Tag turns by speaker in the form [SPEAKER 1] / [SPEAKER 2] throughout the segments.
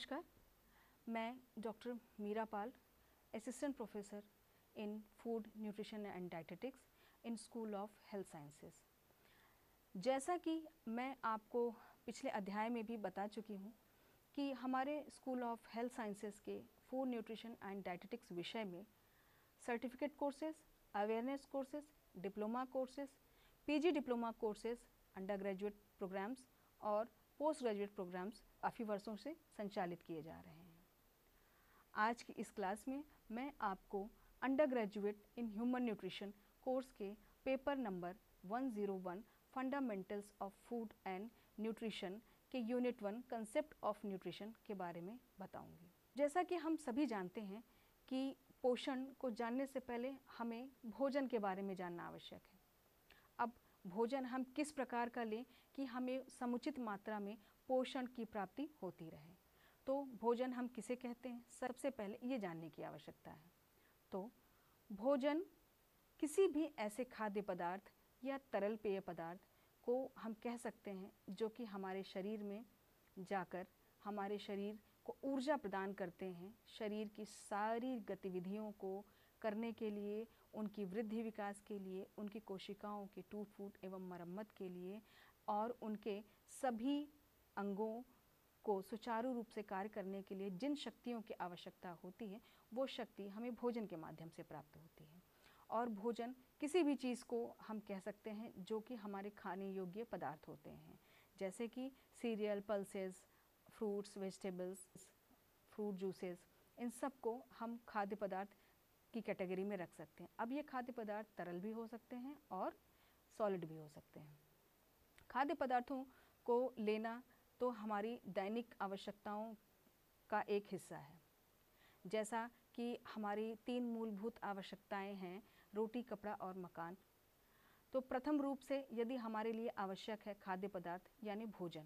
[SPEAKER 1] नमस्कार, मैं doctor Meera Pal, assistant professor in food nutrition and dietetics in school of health sciences. जैसा कि मैं आपको पिछले अध्याय में भी बता चुकी हूँ कि हमारे स्कूल ऑफ हेल्थ साइंसेस के फूड न्यूट्रिशन एंड डाइटेटिक्स विषय में certificate courses, awareness courses, diploma courses, PG diploma courses, undergraduate programmes और पोस्ट ग्रेजुएट प्रोग्राम्स काफ़ी वर्षों से संचालित किए जा रहे हैं। आज की इस क्लास में मैं आपको undergraduate in human nutrition course के paper number 101 fundamentals of food and nutrition के यूनिट 1 कंसेप्ट ऑफ न्यूट्रिशन के बारे में बताऊंगी। जैसा कि हम सभी जानते हैं कि पोषण को जानने से पहले हमें भोजन के बारे में जानना आवश्यक है। अब भोजन हम किस प्रकार का लें कि हमें समुचित मात्रा में पोषण की प्राप्ति होती रहे। तो भोजन हम किसे कहते हैं, सबसे पहले ये जानने की आवश्यकता है। तो भोजन किसी भी ऐसे खाद्य पदार्थ या तरल पेय पदार्थ को हम कह सकते हैं जो कि हमारे शरीर में जाकर हमारे शरीर को ऊर्जा प्रदान करते हैं, शरीर की सारी गतिविधियों को करने के लिए, उनकी वृद्धि विकास के लिए, उनकी कोशिकाओं के टूट फूट एवं मरम्मत के लिए और उनके सभी अंगों को सुचारू रूप से कार्य करने के लिए जिन शक्तियों की आवश्यकता होती है वो शक्ति हमें भोजन के माध्यम से प्राप्त होती है। और भोजन किसी भी चीज़ को हम कह सकते हैं जो कि हमारे खाने योग्य पदार्थ होते हैं, जैसे कि cereal, pulses, fruits, vegetables, fruit juices, इन सब को हम खाद्य पदार्थ की कैटेगरी में रख सकते हैं। अब ये खाद्य पदार्थ तरल भी हो सकते हैं और सॉलिड भी हो सकते हैं। खाद्य पदार्थों को लेना तो हमारी दैनिक आवश्यकताओं का एक हिस्सा है। जैसा कि हमारी 3 मूलभूत आवश्यकताएं हैं, रोटी, कपड़ा और मकान। तो प्रथम रूप से यदि हमारे लिए आवश्यक है खाद्य पदार्थ यानी भोजन।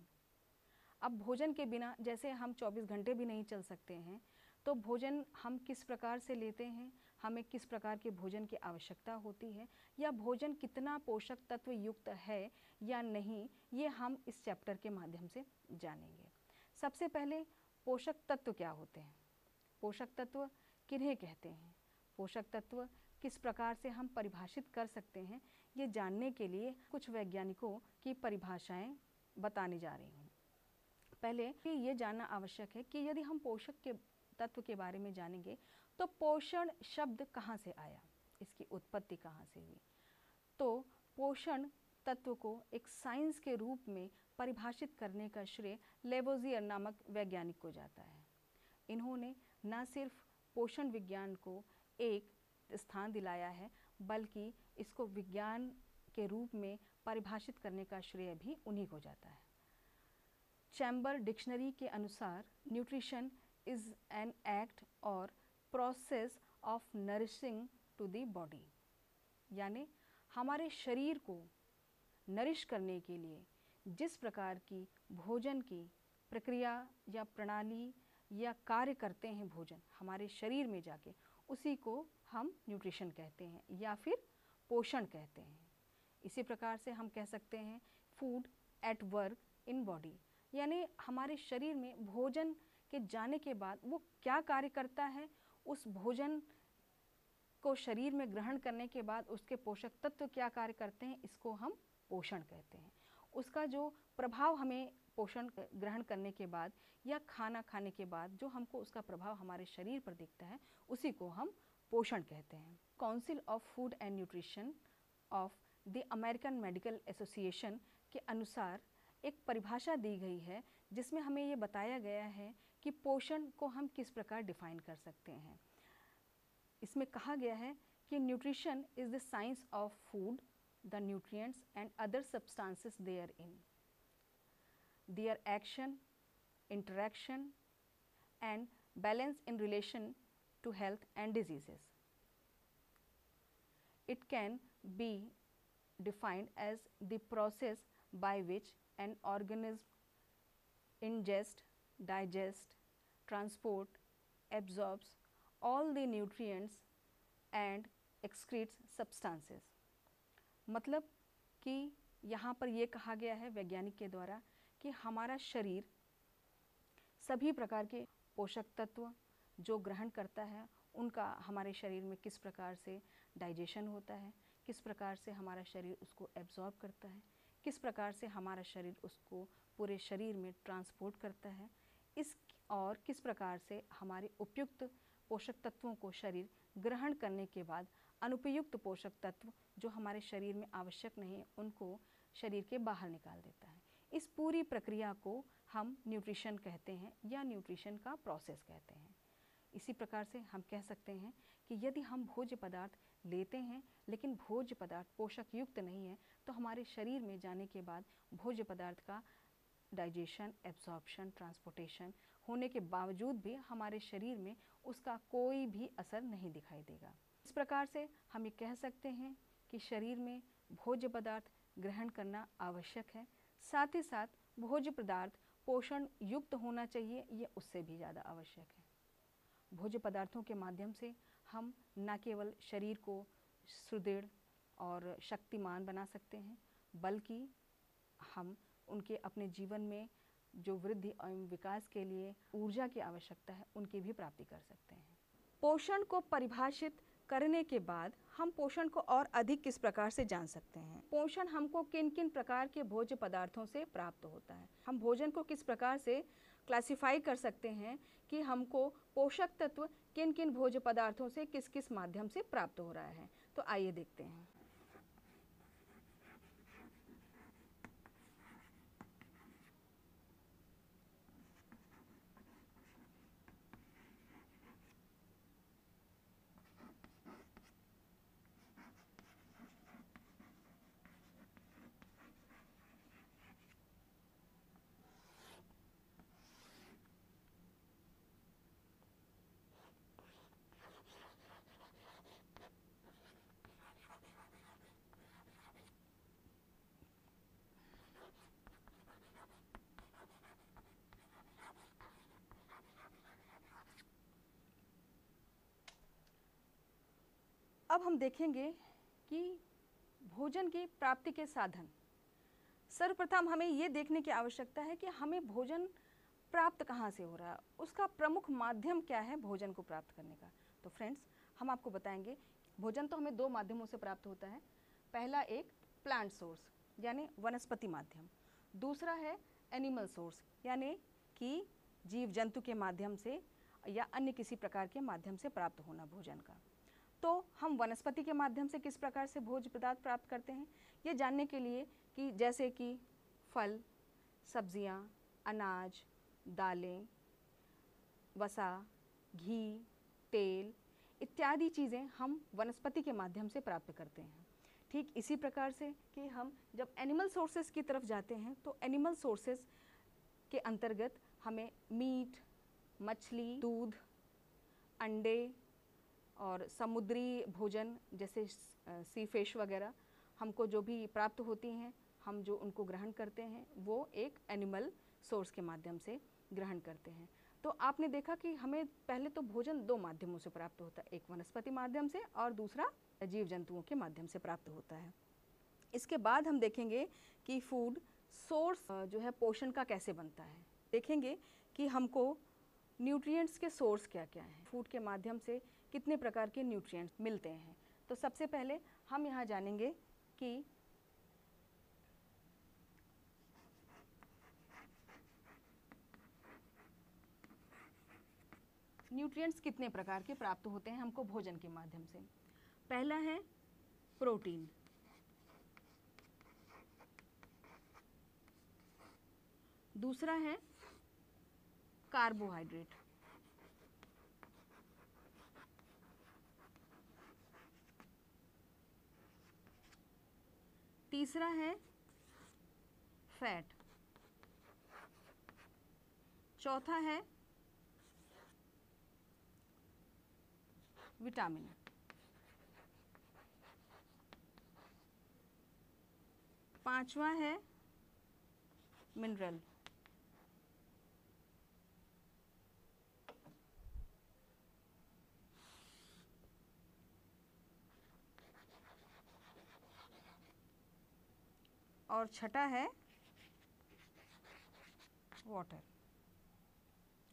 [SPEAKER 1] अब भोजन के बिना जैसे हम 24 घंटे भी नहीं चल सकते हैं, तो भोजन हम किस प्रकार से लेते हैं, हमें किस प्रकार के भोजन की आवश्यकता होती है या भोजन कितना पोषक तत्व युक्त है या नहीं, ये हम इस चैप्टर के माध्यम से जानेंगे। सबसे पहले पोषक तत्व क्या होते हैं, पोषक तत्व किन्हें कहते हैं, पोषक तत्व किस प्रकार से हम परिभाषित कर सकते हैं, ये जानने के लिए कुछ वैज्ञानिकों की परिभाषाएं बताने जा रही हूँ। पहले ये जानना आवश्यक है कि यदि हम पोषक के तत्व के बारे में जानेंगे तो पोषण शब्द कहाँ से आया, इसकी उत्पत्ति कहाँ से हुई। तो पोषण तत्व को एक साइंस के रूप में परिभाषित करने का श्रेय लेवोजियर नामक वैज्ञानिक को जाता है। इन्होंने न सिर्फ पोषण विज्ञान को एक स्थान दिलाया है बल्कि इसको विज्ञान के रूप में परिभाषित करने का श्रेय भी उन्हीं को जाता है। चैम्बर डिक्शनरी के अनुसार न्यूट्रिशन इज एन एक्ट और process of nourishing to the body, यानी हमारे शरीर को नरिश करने के लिए जिस प्रकार की भोजन की प्रक्रिया या प्रणाली या कार्य करते हैं भोजन हमारे शरीर में जाके, उसी को हम न्यूट्रिशन कहते हैं या फिर पोषण कहते हैं। इसी प्रकार से हम कह सकते हैं food at work in body, यानी हमारे शरीर में भोजन के जाने के बाद वो क्या कार्य करता है, उस भोजन को शरीर में ग्रहण करने के बाद उसके पोषक तत्व क्या कार्य करते हैं, इसको हम पोषण कहते हैं। उसका जो प्रभाव हमें पोषण ग्रहण करने के बाद या खाना खाने के बाद जो हमको उसका प्रभाव हमारे शरीर पर दिखता है, उसी को हम पोषण कहते हैं। Council of food and nutrition of the American medical association के अनुसार एक परिभाषा दी गई है जिसमें हमें ये बताया गया है कि पोषण को हम किस प्रकार डिफाइन कर सकते हैं। इसमें कहा गया है कि nutrition is the science of food, the nutrients and other substances therein, their action, interaction and balance in relation to health and diseases. It can be defined as the process by which an organism ingests, digests, transport, absorbs all the nutrients and excretes substances. मतलब कि यहाँ पर ये कहा गया है वैज्ञानिक के द्वारा कि हमारा शरीर सभी प्रकार के पोषक तत्व जो ग्रहण करता है उनका हमारे शरीर में किस प्रकार से डाइजेशन होता है, किस प्रकार से हमारा शरीर उसको एब्जॉर्ब करता है, किस प्रकार से हमारा शरीर उसको पूरे शरीर में ट्रांसपोर्ट करता है, और किस प्रकार से हमारे उपयुक्त पोषक तत्वों को शरीर ग्रहण करने के बाद अनुपयुक्त पोषक तत्व जो हमारे शरीर में आवश्यक नहीं उनको शरीर के बाहर निकाल देता है। इस पूरी प्रक्रिया को हम न्यूट्रिशन कहते हैं या न्यूट्रिशन का प्रोसेस कहते हैं। इसी प्रकार से हम कह सकते हैं कि यदि हम भोज्य पदार्थ लेते हैं लेकिन भोज्य पदार्थ पोषक युक्त नहीं है तो हमारे शरीर में जाने के बाद भोज्य पदार्थ का डाइजेशन, एब्जॉर्प्शन, ट्रांसपोर्टेशन होने के बावजूद भी हमारे शरीर में उसका कोई भी असर नहीं दिखाई देगा। इस प्रकार से हम ये कह सकते हैं कि शरीर में भोज्य पदार्थ ग्रहण करना आवश्यक है, साथ ही साथ भोज्य पदार्थ पोषण युक्त होना चाहिए, ये उससे भी ज़्यादा आवश्यक है। भोज्य पदार्थों के माध्यम से हम न केवल शरीर को सुदृढ़ और शक्तिमान बना सकते हैं बल्कि हम उनके अपने जीवन में जो वृद्धि एवं विकास के लिए ऊर्जा की आवश्यकता है उनकी भी प्राप्ति कर सकते हैं। पोषण को परिभाषित करने के बाद हम पोषण को और अधिक किस प्रकार से जान सकते हैं? पोषण हमको किन किन प्रकार के भोज्य पदार्थों से प्राप्त होता है? हम भोजन को किस प्रकार से क्लासिफाई कर सकते हैं कि हमको पोषक तत्व किन किन भोज्य पदार्थों से किस किस माध्यम से प्राप्त हो रहा है? तो आइए देखते हैं। अब हम देखेंगे कि भोजन की प्राप्ति के साधन। सर्वप्रथम हमें ये देखने की आवश्यकता है कि हमें भोजन प्राप्त कहाँ से हो रहा है, उसका प्रमुख माध्यम क्या है भोजन को प्राप्त करने का। तो फ्रेंड्स, हम आपको बताएंगे भोजन तो हमें दो माध्यमों से प्राप्त होता है। पहला एक प्लांट सोर्स यानी वनस्पति माध्यम, दूसरा है एनिमल सोर्स यानी कि जीव जंतु के माध्यम से या अन्य किसी प्रकार के माध्यम से प्राप्त होना भोजन का। तो हम वनस्पति के माध्यम से किस प्रकार से भोज्य पदार्थ प्राप्त करते हैं ये जानने के लिए कि जैसे कि फल, सब्जियां, अनाज, दालें, वसा, घी, तेल इत्यादि चीज़ें हम वनस्पति के माध्यम से प्राप्त करते हैं। ठीक इसी प्रकार से कि हम जब एनिमल सोर्सेज की तरफ जाते हैं तो एनिमल सोर्सेज के अंतर्गत हमें मीट, मछली, दूध, अंडे और समुद्री भोजन जैसे सी फिश वगैरह हमको जो भी प्राप्त होती हैं, हम जो उनको ग्रहण करते हैं वो एक एनिमल सोर्स के माध्यम से ग्रहण करते हैं। तो आपने देखा कि हमें पहले तो भोजन दो माध्यमों से प्राप्त होता है, एक वनस्पति माध्यम से और दूसरा जीव जंतुओं के माध्यम से प्राप्त होता है। इसके बाद हम देखेंगे कि फूड सोर्स जो है पोषण का कैसे बनता है। देखेंगे कि हमको न्यूट्रिएंट्स के सोर्स क्या क्या हैं, फूड के माध्यम से कितने प्रकार के न्यूट्रिएंट्स मिलते हैं। तो सबसे पहले हम यहाँ जानेंगे कि न्यूट्रिएंट्स कितने प्रकार के प्राप्त होते हैं हमको भोजन के माध्यम से। पहला है प्रोटीन, दूसरा है कार्बोहाइड्रेट, तीसरा है फैट, चौथा है विटामिन, पांचवा है मिनरल, और छठा है वाटर।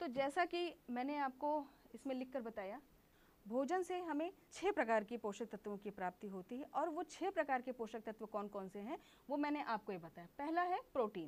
[SPEAKER 1] तो जैसा कि मैंने आपको इसमें लिखकर बताया, भोजन से हमें 6 प्रकार की पोषक तत्वों की प्राप्ति होती है और वो 6 प्रकार के पोषक तत्व कौन कौन से हैं वो मैंने आपको ये बताया। पहला है प्रोटीन।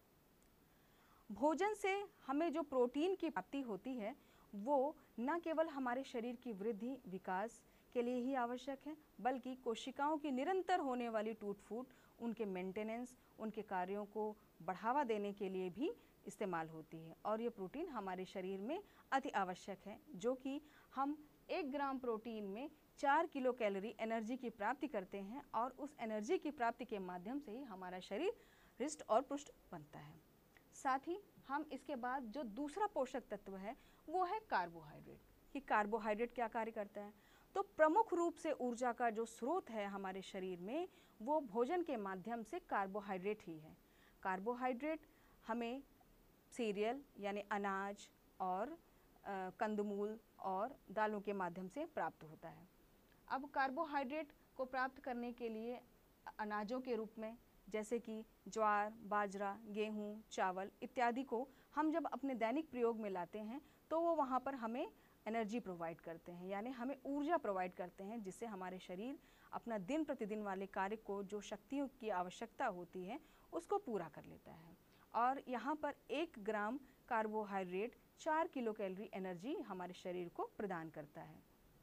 [SPEAKER 1] भोजन से हमें जो प्रोटीन की प्राप्ति होती है वो न केवल हमारे शरीर की वृद्धि विकास के लिए ही आवश्यक है, बल्कि कोशिकाओं की निरंतर होने वाली टूट फूट, उनके मेंटेनेंस, उनके कार्यों को बढ़ावा देने के लिए भी इस्तेमाल होती है। और ये प्रोटीन हमारे शरीर में अति आवश्यक है, जो कि हम 1 ग्राम प्रोटीन में 4 किलो कैलोरी एनर्जी की प्राप्ति करते हैं और उस एनर्जी की प्राप्ति के माध्यम से ही हमारा शरीर हृष्ट और पुष्ट बनता है। साथ ही हम इसके बाद जो दूसरा पोषक तत्व है वो है कार्बोहाइड्रेट। कि कार्बोहाइड्रेट क्या कार्य करता है, तो प्रमुख रूप से ऊर्जा का जो स्रोत है हमारे शरीर में वो भोजन के माध्यम से कार्बोहाइड्रेट ही है। कार्बोहाइड्रेट हमें सीरियल यानी अनाज और कंदमूल और दालों के माध्यम से प्राप्त होता है। अब कार्बोहाइड्रेट को प्राप्त करने के लिए अनाजों के रूप में जैसे कि ज्वार, बाजरा, गेहूं, चावल इत्यादि को हम जब अपने दैनिक प्रयोग में लाते हैं तो वो वहाँ पर हमें एनर्जी प्रोवाइड करते हैं, यानी हमें ऊर्जा प्रोवाइड करते हैं, जिससे हमारे शरीर अपना दिन प्रतिदिन वाले कार्य को, जो शक्तियों की आवश्यकता होती है, उसको पूरा कर लेता है। और यहाँ पर 1 gram carbohydrate 4 kilo calorie energy हमारे शरीर को प्रदान करता है।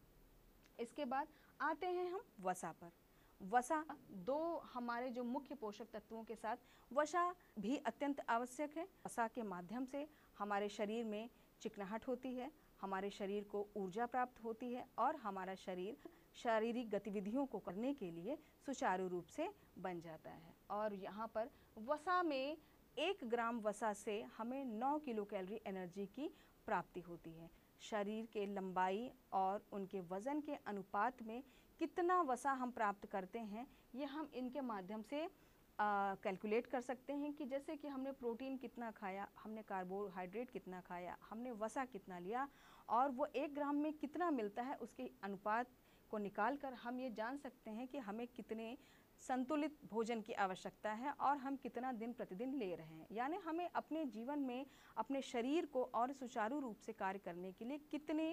[SPEAKER 1] इसके बाद आते हैं हम वसा पर। वसा 2 हमारे जो मुख्य पोषक तत्वों के साथ वसा भी अत्यंत आवश्यक है। वसा के माध्यम से हमारे शरीर में चिकनाहट होती है, हमारे शरीर को ऊर्जा प्राप्त होती है और हमारा शरीर शारीरिक गतिविधियों को करने के लिए सुचारू रूप से बन जाता है। और यहाँ पर वसा में 1 ग्राम वसा से हमें 9 किलो कैलोरी एनर्जी की प्राप्ति होती है। शरीर के लंबाई और उनके वज़न के अनुपात में कितना वसा हम प्राप्त करते हैं ये हम इनके माध्यम से कैलकुलेट कर सकते हैं कि जैसे कि हमने प्रोटीन कितना खाया, हमने कार्बोहाइड्रेट कितना खाया, हमने वसा कितना लिया और वो 1 ग्राम में कितना मिलता है, उसके अनुपात को निकाल कर हम ये जान सकते हैं कि हमें कितने संतुलित भोजन की आवश्यकता है और हम कितना दिन प्रतिदिन ले रहे हैं। यानी हमें अपने जीवन में अपने शरीर को और सुचारू रूप से कार्य करने के लिए कितने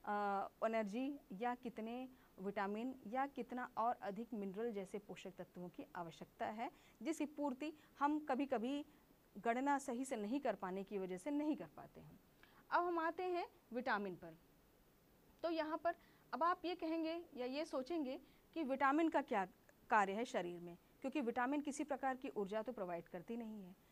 [SPEAKER 1] एनर्जी या कितने विटामिन या कितना और अधिक मिनरल जैसे पोषक तत्वों की आवश्यकता है, जिसकी पूर्ति हम कभी कभी गणना सही से नहीं कर पाने की वजह से नहीं कर पाते हैं। अब हम आते हैं विटामिन पर। तो यहाँ पर अब आप ये कहेंगे या ये सोचेंगे कि विटामिन का क्या कार्य है शरीर में, क्योंकि विटामिन किसी प्रकार की ऊर्जा तो प्रोवाइड करती नहीं है।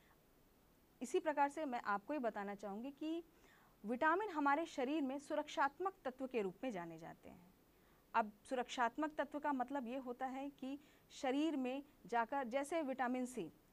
[SPEAKER 1] इसी प्रकार से मैं आपको ये बताना चाहूँगी कि विटामिन हमारे शरीर में सुरक्षात्मक तत्व के रूप में जाने जाते हैं। अब सुरक्षात्मक तत्व का मतलब ये होता है कि शरीर में जाकर, जैसे विटामिन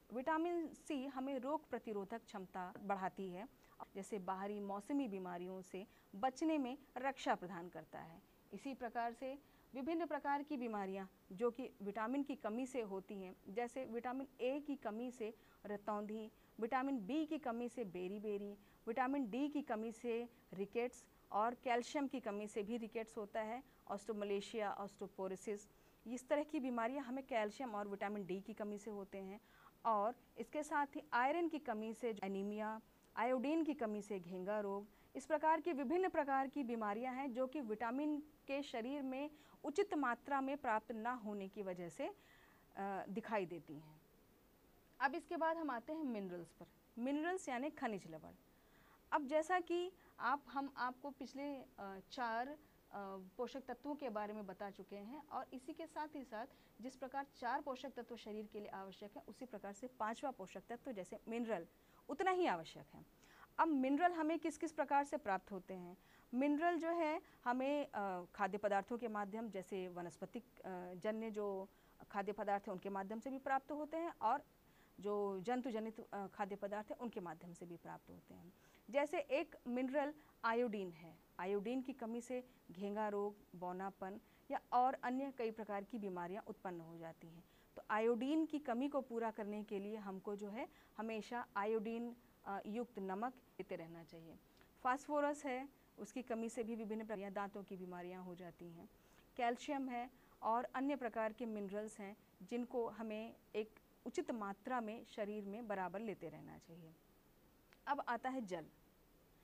[SPEAKER 1] सी हमें रोग प्रतिरोधक क्षमता बढ़ाती है, जैसे बाहरी मौसमी बीमारियों से बचने में रक्षा प्रदान करता है। इसी प्रकार से विभिन्न प्रकार की बीमारियां जो कि विटामिन की कमी से होती हैं, जैसे विटामिन ए की कमी से रतौंधी, विटामिन बी की कमी से बेरी, विटामिन डी की कमी से रिकेट्स और कैल्शियम की कमी से भी रिकेट्स होता है, ऑस्टोमलेशिया, ऑस्टोपोरोसिस, इस तरह की बीमारियां हमें कैल्शियम और विटामिन डी की कमी से होते हैं। और इसके साथ ही आयरन की कमी से एनीमिया, आयोडीन की कमी से घेंगा रोग, इस प्रकार की विभिन्न प्रकार की बीमारियां हैं जो कि विटामिन के शरीर में उचित मात्रा में प्राप्त ना होने की वजह से दिखाई देती हैं। अब इसके बाद हम आते हैं मिनरल्स पर। मिनरल्स यानी खनिज लवण। अब जैसा कि हम आपको पिछले 4 पोषक तत्वों के बारे में बता चुके हैं और इसी के साथ ही साथ जिस प्रकार 4 पोषक तत्व शरीर के लिए आवश्यक है, उसी प्रकार से 5वां पोषक तत्व जैसे मिनरल उतना ही आवश्यक है। अब मिनरल हमें किस किस प्रकार से प्राप्त होते हैं? मिनरल जो है हमें खाद्य पदार्थों के माध्यम, जैसे वनस्पतिक जन्य जो खाद्य पदार्थ हैं उनके माध्यम से भी प्राप्त होते हैं और जो जंतु जनित खाद्य पदार्थ हैं उनके माध्यम से भी प्राप्त होते हैं। जैसे एक मिनरल आयोडीन है, आयोडीन की कमी से घेंगा रोग, बौनापन या और अन्य कई प्रकार की बीमारियां उत्पन्न हो जाती हैं। तो आयोडीन की कमी को पूरा करने के लिए हमको जो है हमेशा आयोडीन युक्त नमक लेते रहना चाहिए। फास्फोरस है, उसकी कमी से भी विभिन्न प्रकार दांतों की बीमारियां हो जाती हैं। कैल्शियम है और अन्य प्रकार के मिनरल्स हैं जिनको हमें एक उचित मात्रा में शरीर में बराबर लेते रहना चाहिए। अब आता है जल।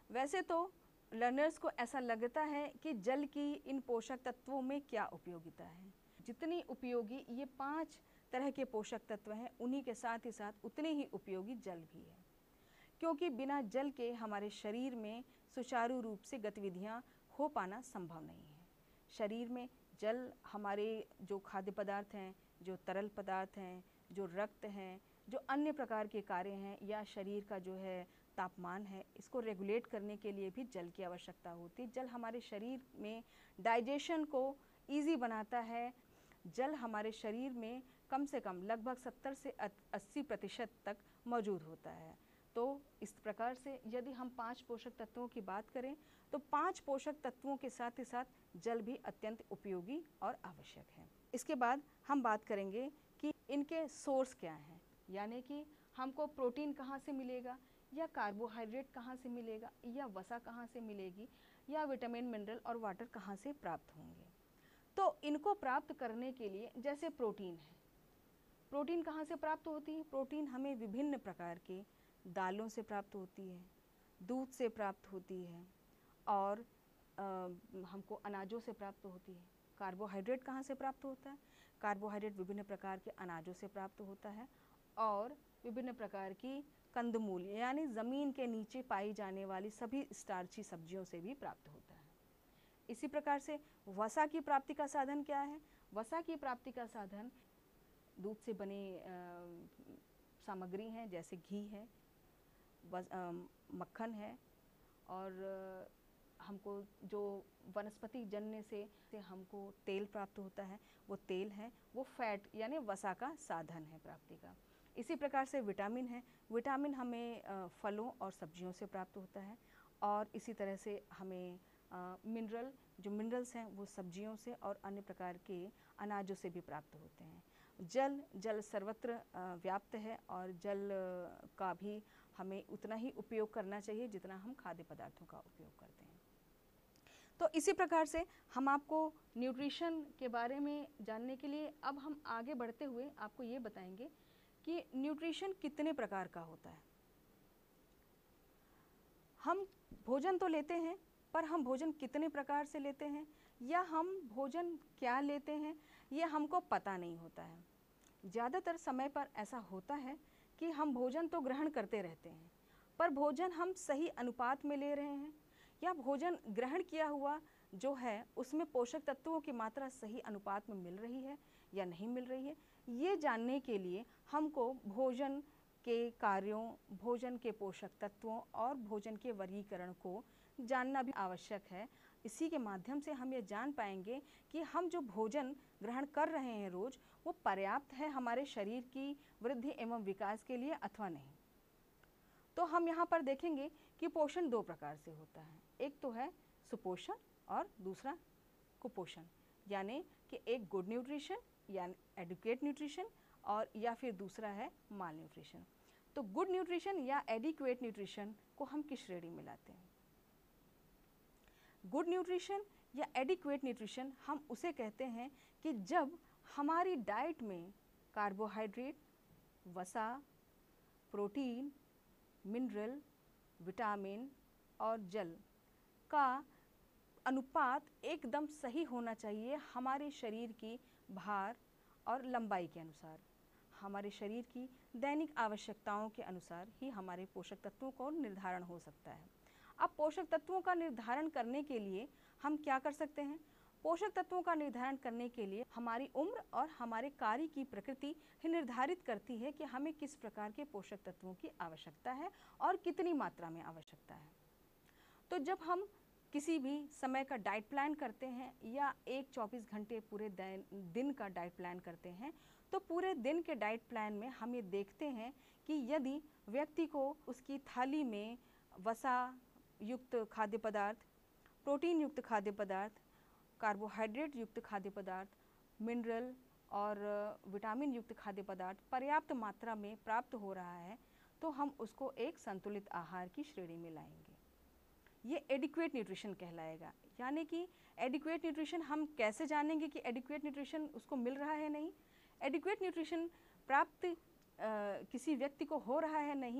[SPEAKER 1] वैसे तो लर्नर्स को ऐसा लगता है कि जल की इन पोषक तत्वों में क्या उपयोगिता है। जितनी उपयोगी ये 5 तरह के पोषक तत्व हैं, उन्हीं के साथ ही साथ उतने ही उपयोगी जल भी है, क्योंकि बिना जल के हमारे शरीर में सुचारू रूप से गतिविधियां हो पाना संभव नहीं है। शरीर में जल हमारे जो खाद्य पदार्थ हैं, जो तरल पदार्थ हैं, जो रक्त हैं, जो अन्य प्रकार के कार्य हैं, या शरीर का जो है तापमान है, इसको रेगुलेट करने के लिए भी जल की आवश्यकता होती है। जल हमारे शरीर में डाइजेशन को ईजी बनाता है। जल हमारे शरीर में कम से कम लगभग 70 से 80% तक मौजूद होता है। तो इस प्रकार से यदि हम 5 पोषक तत्वों की बात करें तो 5 पोषक तत्वों के साथ ही साथ जल भी अत्यंत उपयोगी और आवश्यक है। इसके बाद हम बात करेंगे कि इनके सोर्स क्या हैं, यानी कि हमको प्रोटीन कहाँ से मिलेगा, या कार्बोहाइड्रेट कहाँ से मिलेगा, या वसा कहाँ से मिलेगी, या विटामिन, मिनरल और वाटर कहाँ से प्राप्त होंगे। तो इनको प्राप्त करने के लिए, जैसे प्रोटीन है, प्रोटीन कहाँ से प्राप्त होती है? प्रोटीन हमें विभिन्न प्रकार के दालों से प्राप्त होती है, दूध से प्राप्त होती है, और हमको अनाजों से प्राप्त होती है। कार्बोहाइड्रेट कहाँ से प्राप्त होता है? कार्बोहाइड्रेट विभिन्न प्रकार के अनाजों से प्राप्त होता है, और विभिन्न प्रकार की कंदमूल यानी ज़मीन के नीचे पाई जाने वाली सभी स्टार्ची सब्जियों से भी प्राप्त होता है। इसी प्रकार से वसा की प्राप्ति का साधन क्या है? वसा की प्राप्ति का साधन दूध से बने सामग्री हैं, जैसे घी है, मक्खन है, और हमको जो वनस्पति जन्य से हमको तेल प्राप्त होता है, वो तेल है, वो फैट यानी वसा का साधन है प्राप्ति का। इसी प्रकार से विटामिन है, विटामिन हमें फलों और सब्जियों से प्राप्त होता है, और इसी तरह से हमें मिनरल, जो मिनरल्स हैं वो सब्जियों से और अन्य प्रकार के अनाजों से भी प्राप्त होते हैं। जल सर्वत्र व्याप्त है, और जल का भी हमें उतना ही उपयोग करना चाहिए जितना हम खाद्य पदार्थों का उपयोग करते हैं। तो इसी प्रकार से हम आपको न्यूट्रिशन के बारे में जानने के लिए अब हम आगे बढ़ते हुए आपको ये बताएंगे कि न्यूट्रिशन कितने प्रकार का होता है। हम भोजन तो लेते हैं, पर हम भोजन कितने प्रकार से लेते हैं, या हम भोजन क्या लेते हैं, ये हमको पता नहीं होता है। ज़्यादातर समय पर ऐसा होता है कि हम भोजन तो ग्रहण करते रहते हैं, पर भोजन हम सही अनुपात में ले रहे हैं, या भोजन ग्रहण किया हुआ जो है उसमें पोषक तत्वों की मात्रा सही अनुपात में मिल रही है या नहीं मिल रही है। ये जानने के लिए हमको भोजन के कार्यों, भोजन के पोषक तत्वों और भोजन के वर्गीकरण को जानना भी आवश्यक है। इसी के माध्यम से हम ये जान पाएंगे कि हम जो भोजन ग्रहण कर रहे हैं रोज़, वो पर्याप्त है हमारे शरीर की वृद्धि एवं विकास के लिए अथवा नहीं। तो हम यहाँ पर देखेंगे कि पोषण 2 प्रकार से होता है। एक तो है सुपोषण और दूसरा कुपोषण, यानी कि एक गुड न्यूट्रिशन यानी एडिक्वेट न्यूट्रिशन, और या फिर दूसरा है माल न्यूट्रिशन। तो गुड न्यूट्रिशन या एडिक्वेट न्यूट्रिशन को हम किस श्रेणी में लाते हैं? गुड न्यूट्रिशन या एडिक्वेट न्यूट्रिशन हम उसे कहते हैं कि जब हमारी डाइट में कार्बोहाइड्रेट, वसा, प्रोटीन, मिनरल, विटामिन और जल का अनुपात एकदम सही होना चाहिए हमारे शरीर की भार और लंबाई के अनुसार। हमारे शरीर की दैनिक आवश्यकताओं के अनुसार ही हमारे पोषक तत्वों का निर्धारण हो सकता है। अब पोषक तत्वों का निर्धारण करने के लिए हम क्या कर सकते हैं? पोषक तत्वों का निर्धारण करने के लिए हमारी उम्र और हमारे कार्य की प्रकृति ही निर्धारित करती है कि हमें किस प्रकार के पोषक तत्वों की आवश्यकता है और कितनी मात्रा में आवश्यकता है। तो जब हम किसी भी समय का डाइट प्लान करते हैं या एक 24 घंटे पूरे दिन का डाइट प्लान करते हैं, तो पूरे दिन के डाइट प्लान में हम ये देखते हैं कि यदि व्यक्ति को उसकी थाली में वसा युक्त खाद्य पदार्थ, प्रोटीन युक्त खाद्य पदार्थ, कार्बोहाइड्रेट युक्त खाद्य पदार्थ, मिनरल और विटामिन युक्त खाद्य पदार्थ पर्याप्त मात्रा में प्राप्त हो रहा है, तो हम उसको एक संतुलित आहार की श्रेणी में लाएंगे। ये एडिक्वेट न्यूट्रिशन कहलाएगा। यानी कि एडिक्वेट न्यूट्रिशन हम कैसे जानेंगे कि एडिक्वेट न्यूट्रिशन उसको मिल रहा है नहीं? एडिक्वेट न्यूट्रिशन प्राप्त किसी व्यक्ति को हो रहा है नहीं,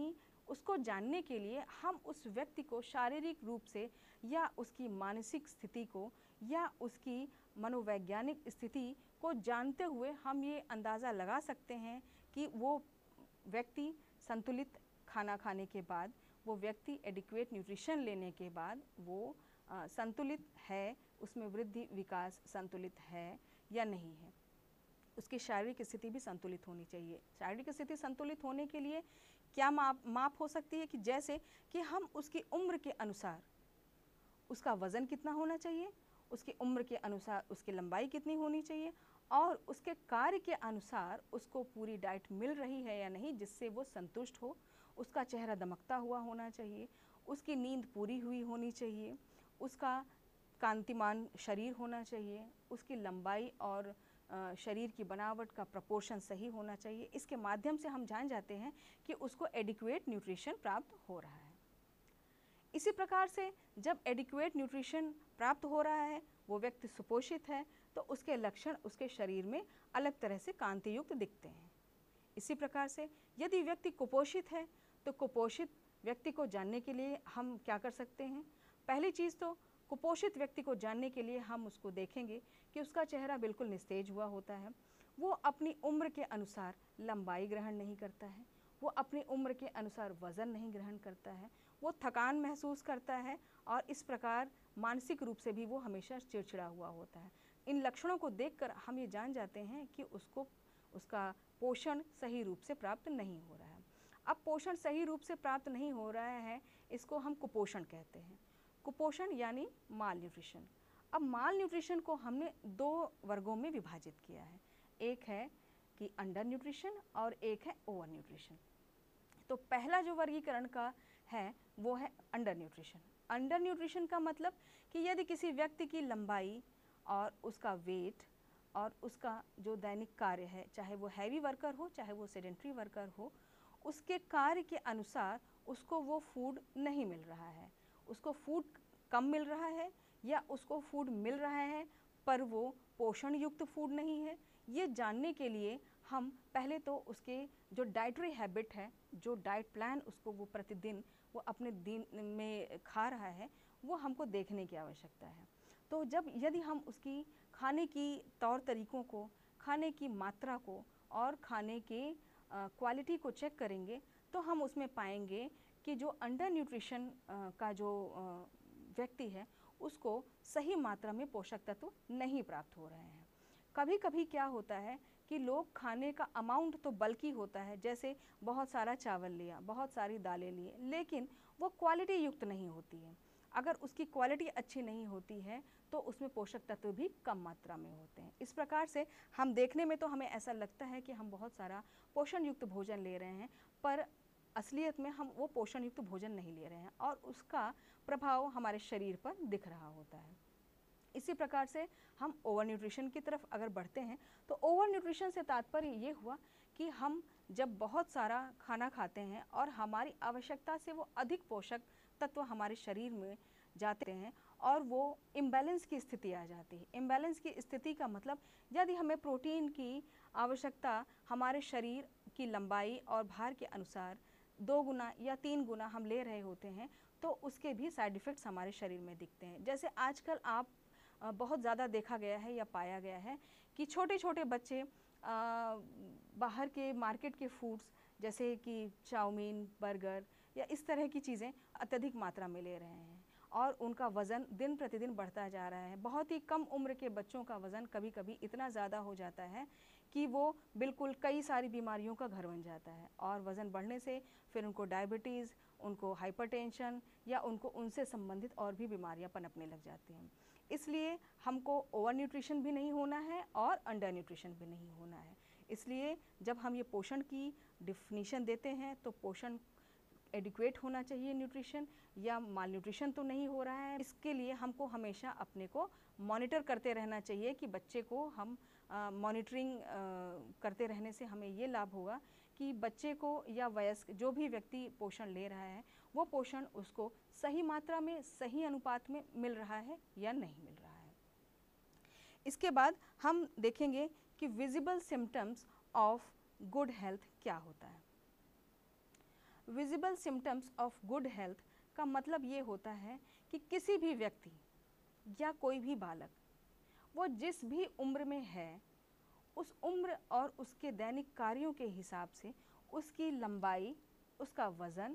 [SPEAKER 1] उसको जानने के लिए हम उस व्यक्ति को शारीरिक रूप से या उसकी मानसिक स्थिति को या उसकी मनोवैज्ञानिक स्थिति को जानते हुए हम ये अंदाज़ा लगा सकते हैं कि वो व्यक्ति संतुलित खाना खाने के बाद, वो व्यक्ति एडिक्वेट न्यूट्रिशन लेने के बाद वो संतुलित है, उसमें वृद्धि विकास संतुलित है या नहीं है। उसकी शारीरिक स्थिति भी संतुलित होनी चाहिए। शारीरिक स्थिति संतुलित होने के लिए क्या माप हो सकती है कि जैसे कि हम उसकी उम्र के अनुसार उसका वज़न कितना होना चाहिए, उसकी उम्र के अनुसार उसकी लंबाई कितनी होनी चाहिए और उसके कार्य के अनुसार उसको पूरी डाइट मिल रही है या नहीं जिससे वो संतुष्ट हो, उसका चेहरा दमकता हुआ होना चाहिए, उसकी नींद पूरी हुई होनी चाहिए, उसका कांतिमान शरीर होना चाहिए, उसकी लंबाई और शरीर की बनावट का प्रपोर्शन सही होना चाहिए। इसके माध्यम से हम जान जाते हैं कि उसको एडिक्वेट न्यूट्रिशन प्राप्त हो रहा है। इसी प्रकार से जब एडिक्वेट न्यूट्रिशन प्राप्त हो रहा है, वो व्यक्ति सुपोषित है, तो उसके लक्षण उसके शरीर में अलग तरह से कांतियुक्त दिखते हैं। इसी प्रकार से यदि व्यक्ति कुपोषित है, तो कुपोषित व्यक्ति को जानने के लिए हम क्या कर सकते हैं? पहली चीज़ तो कुपोषित व्यक्ति को जानने के लिए हम उसको देखेंगे कि उसका चेहरा बिल्कुल निस्तेज हुआ होता है, वो अपनी उम्र के अनुसार लंबाई ग्रहण नहीं करता है, वो अपनी उम्र के अनुसार वज़न नहीं ग्रहण करता है, वो थकान महसूस करता है और इस प्रकार मानसिक रूप से भी वो हमेशा चिड़चिड़ा हुआ होता है। इन लक्षणों को देखकर हम ये जान जाते हैं कि उसको उसका पोषण सही रूप से प्राप्त नहीं हो रहा है। अब पोषण सही रूप से प्राप्त नहीं हो रहा है, इसको हम कुपोषण कहते हैं। कुपोषण यानी माल न्यूट्रिशन। अब माल न्यूट्रिशन को हमने दो वर्गों में विभाजित किया है, एक है कि अंडर न्यूट्रिशन और एक है ओवर न्यूट्रिशन। तो पहला जो वर्गीकरण का है वो है अंडर न्यूट्रिशन। अंडर न्यूट्रिशन का मतलब कि यदि किसी व्यक्ति की लंबाई और उसका वेट और उसका जो दैनिक कार्य है, चाहे वो हैवी वर्कर हो चाहे वो सेडेंट्री वर्कर हो, उसके कार्य के अनुसार उसको वो फूड नहीं मिल रहा है, उसको फूड कम मिल रहा है या उसको फूड मिल रहा है पर वो पोषण युक्त फूड नहीं है, ये जानने के लिए हम पहले तो उसके जो डाइटरी हैबिट है, जो डाइट प्लान उसको वो प्रतिदिन वो अपने दिन में खा रहा है, वो हमको देखने की आवश्यकता है। तो जब यदि हम उसकी खाने की तौर तरीक़ों को, खाने की मात्रा को और खाने के क्वालिटी को चेक करेंगे तो हम उसमें पाएंगे कि जो अंडर न्यूट्रिशन का जो व्यक्ति है उसको सही मात्रा में पोषक तत्व नहीं प्राप्त हो रहे हैं। कभी कभी क्या होता है कि लोग खाने का अमाउंट तो बल्कि होता है, जैसे बहुत सारा चावल लिया, बहुत सारी दालें लिए, लेकिन वो क्वालिटी युक्त नहीं होती है। अगर उसकी क्वालिटी अच्छी नहीं होती है तो उसमें पोषक तत्व भी कम मात्रा में होते हैं। इस प्रकार से हम देखने में तो हमें ऐसा लगता है कि हम बहुत सारा पोषण युक्त भोजन ले रहे हैं, पर असलियत में हम वो पोषण युक्त भोजन नहीं ले रहे हैं और उसका प्रभाव हमारे शरीर पर दिख रहा होता है। इसी प्रकार से हम ओवर न्यूट्रिशन की तरफ अगर बढ़ते हैं तो ओवर न्यूट्रिशन से तात्पर्य ये हुआ कि हम जब बहुत सारा खाना खाते हैं और हमारी आवश्यकता से वो अधिक पोषक तत्व हमारे शरीर में जाते हैं और वो इम्बैलेंस की स्थिति आ जाती है। इम्बैलेंस की स्थिति का मतलब यदि हमें प्रोटीन की आवश्यकता हमारे शरीर की लंबाई और भार के अनुसार 2 गुना या 3 गुना हम ले रहे होते हैं तो उसके भी साइड इफ़ेक्ट्स हमारे शरीर में दिखते हैं। जैसे आजकल आप बहुत ज़्यादा देखा गया है या पाया गया है कि छोटे छोटे बच्चे बाहर के मार्केट के फूड्स जैसे कि चाउमीन, बर्गर या इस तरह की चीज़ें अत्यधिक मात्रा में ले रहे हैं और उनका वज़न दिन प्रतिदिन बढ़ता जा रहा है। बहुत ही कम उम्र के बच्चों का वज़न कभी कभी इतना ज़्यादा हो जाता है कि वो बिल्कुल कई सारी बीमारियों का घर बन जाता है और वज़न बढ़ने से फिर उनको डायबिटीज़, उनको हाइपरटेंशन या उनको उनसे संबंधित और भी बीमारियां पनपने लग जाती हैं। इसलिए हमको ओवर न्यूट्रिशन भी नहीं होना है और अंडर न्यूट्रिशन भी नहीं होना है। इसलिए जब हम ये पोषण की डिफिनीशन देते हैं तो पोषण एडिक्वेट होना चाहिए न्यूट्रिशन, या माल न्यूट्रिशन तो नहीं हो रहा है। इसके लिए हमको हमेशा अपने को मॉनिटर करते रहना चाहिए कि बच्चे को हम मॉनिटरिंग करते रहने से हमें ये लाभ होगा कि बच्चे को या वयस्क जो भी व्यक्ति पोषण ले रहा है वो पोषण उसको सही मात्रा में, सही अनुपात में मिल रहा है या नहीं मिल रहा है। इसके बाद हम देखेंगे कि visible symptoms of good health क्या होता है। Visible symptoms of good health का मतलब ये होता है कि किसी भी व्यक्ति या कोई भी बालक वो जिस भी उम्र में है उस उम्र और उसके दैनिक कार्यों के हिसाब से उसकी लंबाई, उसका वज़न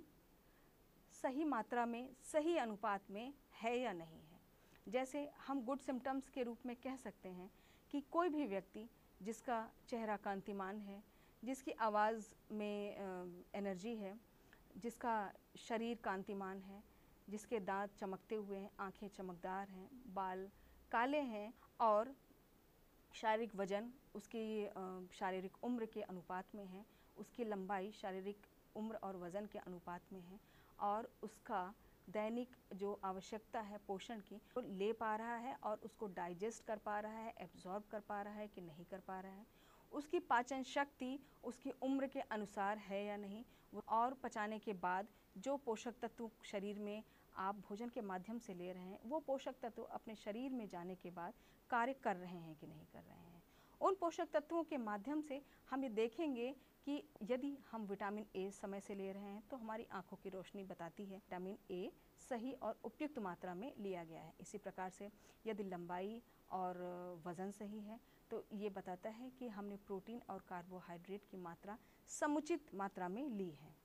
[SPEAKER 1] सही मात्रा में, सही अनुपात में है या नहीं है। जैसे हम गुड सिम्टम्स के रूप में कह सकते हैं कि कोई भी व्यक्ति जिसका चेहरा कांतिमान है, जिसकी आवाज़ में एनर्जी है, जिसका शरीर कांतिमान है, जिसके दांत चमकते हुए हैं, आँखें चमकदार हैं, बाल काले हैं और शारीरिक वजन उसकी शारीरिक उम्र के अनुपात में है, उसकी लंबाई शारीरिक उम्र और वज़न के अनुपात में है और उसका दैनिक जो आवश्यकता है पोषण की वो ले पा रहा है और उसको डाइजेस्ट कर पा रहा है, एब्जॉर्ब कर पा रहा है कि नहीं कर पा रहा है, उसकी पाचन शक्ति उसकी उम्र के अनुसार है या नहीं, और पचाने के बाद जो पोषक तत्व शरीर में आप भोजन के माध्यम से ले रहे हैं वो पोषक तत्व अपने शरीर में जाने के बाद कार्य कर रहे हैं कि नहीं कर रहे हैं। उन पोषक तत्वों के माध्यम से हम ये देखेंगे कि यदि हम विटामिन ए समय से ले रहे हैं तो हमारी आंखों की रोशनी बताती है विटामिन ए सही और उपयुक्त मात्रा में लिया गया है। इसी प्रकार से यदि लंबाई और वज़न सही है तो ये बताता है कि हमने प्रोटीन और कार्बोहाइड्रेट की मात्रा समुचित मात्रा में ली है।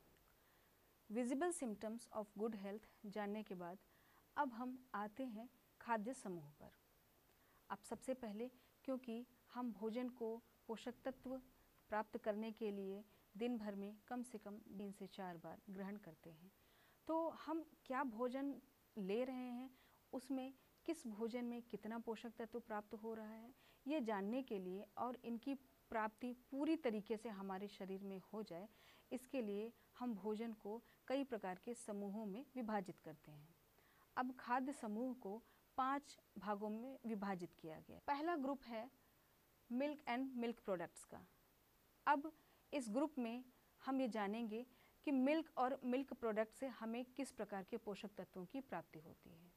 [SPEAKER 1] Visible symptoms of good health जानने के बाद अब हम आते हैं खाद्य समूह पर। अब सबसे पहले क्योंकि हम भोजन को पोषक तत्व प्राप्त करने के लिए दिन भर में कम से कम 3 से 4 बार ग्रहण करते हैं, तो हम क्या भोजन ले रहे हैं, उसमें किस भोजन में कितना पोषक तत्व प्राप्त हो रहा है, ये जानने के लिए और इनकी प्राप्ति पूरी तरीके से हमारे शरीर में हो जाए, इसके लिए हम भोजन को कई प्रकार के समूहों में विभाजित करते हैं। अब खाद्य समूह को 5 भागों में विभाजित किया गया। पहला ग्रुप है मिल्क एंड मिल्क प्रोडक्ट्स का। अब इस ग्रुप में हम ये जानेंगे कि मिल्क और मिल्क प्रोडक्ट से हमें किस प्रकार के पोषक तत्वों की प्राप्ति होती है।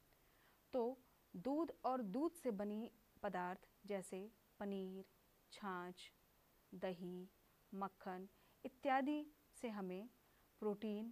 [SPEAKER 1] तो दूध और दूध से बनी पदार्थ जैसे पनीर, छाछ, दही, मक्खन इत्यादि से हमें प्रोटीन,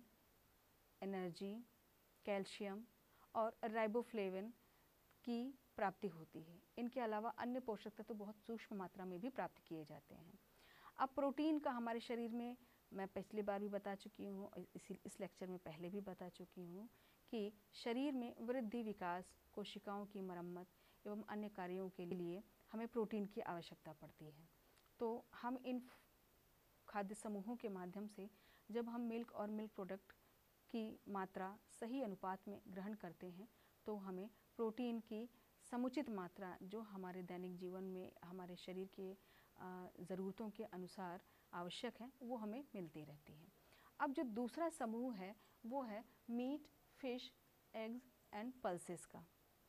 [SPEAKER 1] एनर्जी, कैल्शियम और राइबोफ्लेविन की प्राप्ति होती है। इनके अलावा अन्य पोषक तत्व बहुत सूक्ष्म मात्रा में भी प्राप्त किए जाते हैं। अब प्रोटीन का हमारे शरीर में मैं पिछली बार भी बता चुकी हूँ, इस लेक्चर में पहले भी बता चुकी हूँ कि शरीर में वृद्धि, विकास, कोशिकाओं की मरम्मत एवं अन्य कार्यों के लिए हमें प्रोटीन की आवश्यकता पड़ती है। तो हम इन खाद्य समूहों के माध्यम से जब हम मिल्क और मिल्क प्रोडक्ट की मात्रा सही अनुपात में ग्रहण करते हैं तो हमें प्रोटीन की समुचित मात्रा जो हमारे दैनिक जीवन में हमारे शरीर के ज़रूरतों के अनुसार आवश्यक है वो हमें मिलती रहती है। अब जो दूसरा समूह है वो है meat, fish, eggs and pulses का।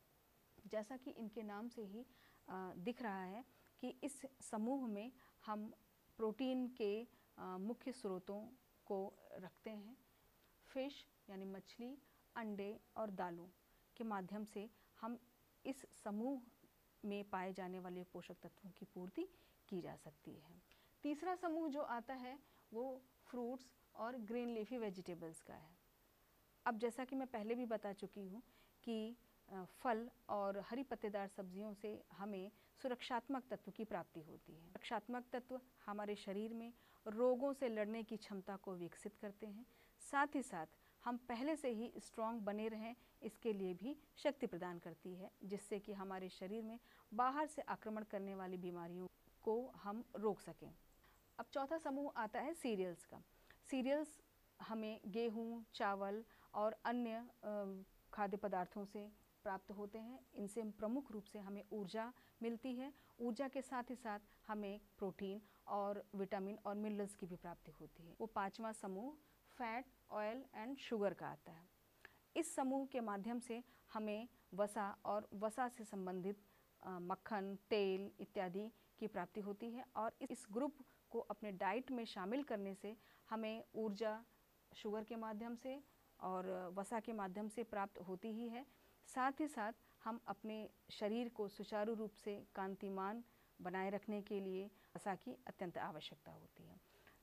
[SPEAKER 1] जैसा कि इनके नाम से ही दिख रहा है कि इस समूह में हम प्रोटीन के मुख्य स्रोतों को रखते हैं। फिश यानी मछली, अंडे और दालों के माध्यम से हम इस समूह में पाए जाने वाले पोषक तत्वों की पूर्ति की जा सकती है। तीसरा समूह जो आता है वो फ्रूट्स और ग्रीन लीफी वेजिटेबल्स का है। अब जैसा कि मैं पहले भी बता चुकी हूँ कि फल और हरी पत्तेदार सब्जियों से हमें सुरक्षात्मक तत्व की प्राप्ति होती है। सुरक्षात्मक तत्व हमारे शरीर में रोगों से लड़ने की क्षमता को विकसित करते हैं, साथ ही साथ हम पहले से ही स्ट्रॉन्ग बने रहें इसके लिए भी शक्ति प्रदान करती है, जिससे कि हमारे शरीर में बाहर से आक्रमण करने वाली बीमारियों को हम रोक सकें। अब चौथा समूह आता है सीरियल्स का। सीरियल्स हमें गेहूँ, चावल और अन्य खाद्य पदार्थों से प्राप्त होते हैं। इनसे प्रमुख रूप से हमें ऊर्जा मिलती है। ऊर्जा के साथ ही साथ हमें प्रोटीन और विटामिन और मिनरल्स की भी प्राप्ति होती है। वो पांचवा समूह फैट, ऑयल एंड शुगर का आता है। इस समूह के माध्यम से हमें वसा और वसा से संबंधित मक्खन, तेल इत्यादि की प्राप्ति होती है और इस ग्रुप को अपने डाइट में शामिल करने से हमें ऊर्जा शुगर के माध्यम से और वसा के माध्यम से प्राप्त होती ही है। साथ ही साथ हम अपने शरीर को सुचारू रूप से कांतिमान बनाए रखने के लिए वसा की अत्यंत आवश्यकता होती है।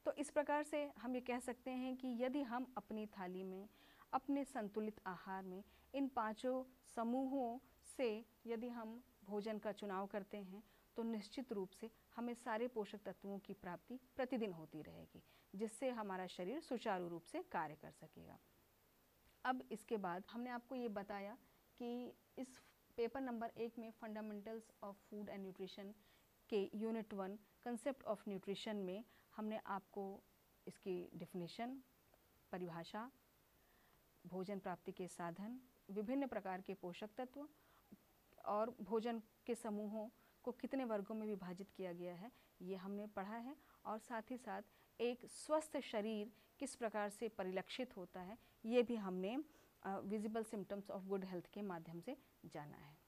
[SPEAKER 1] तो इस प्रकार से हम ये कह सकते हैं कि यदि हम अपनी थाली में, अपने संतुलित आहार में इन पांचों समूहों से यदि हम भोजन का चुनाव करते हैं तो निश्चित रूप से हमें सारे पोषक तत्वों की प्राप्ति प्रतिदिन होती रहेगी, जिससे हमारा शरीर सुचारू रूप से कार्य कर सकेगा। अब इसके बाद हमने आपको ये बताया कि इस पेपर नंबर 1 में fundamentals of food and nutrition के यूनिट 1 कंसेप्ट ऑफ न्यूट्रिशन में हमने आपको इसकी डेफिनेशन, परिभाषा, भोजन प्राप्ति के साधन, विभिन्न प्रकार के पोषक तत्व और भोजन के समूहों को कितने वर्गों में विभाजित किया गया है, ये हमने पढ़ा है। और साथ ही साथ एक स्वस्थ शरीर किस प्रकार से परिलक्षित होता है, ये भी हमने visible symptoms of good health के माध्यम से जाना है।